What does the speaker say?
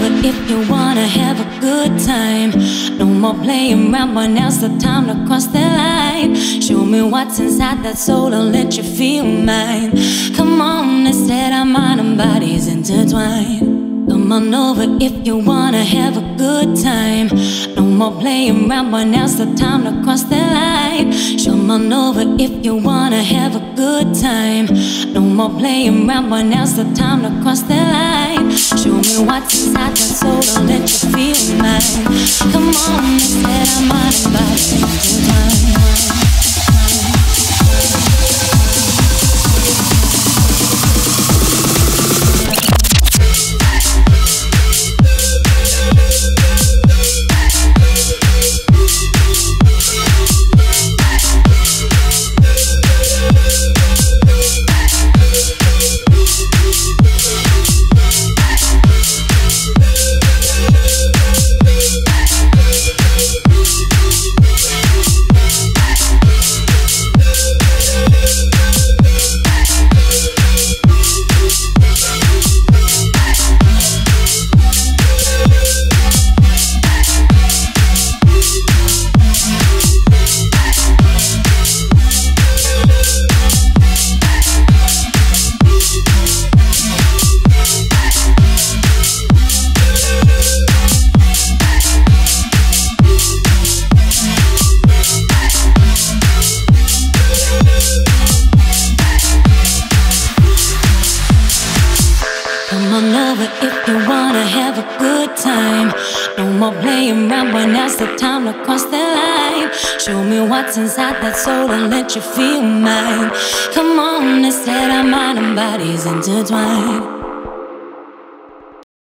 over if you wanna have a good time. No more playing around, but now's the time to cross the line. Show me what's inside that soul and let you feel mine. Come on, instead our mind and bodies intertwine. Come on over if you wanna have a good time. No more playing around, but now's the time to cross the line. Come on over if you wanna have a good time. No more playing around, but now's the time to cross the line. Show me what's inside that soul and let you feel mine. Come on, instead our mind and bodies intertwine. If you wanna have a good time, no more playing around, but now's the time to cross the line. Show me what's inside that soul and let you feel mine. Come on, instead our mind and bodies intertwine.